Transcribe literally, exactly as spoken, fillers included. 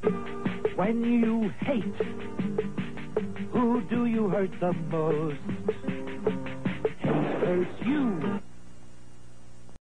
When you hate, who do you hurt the most?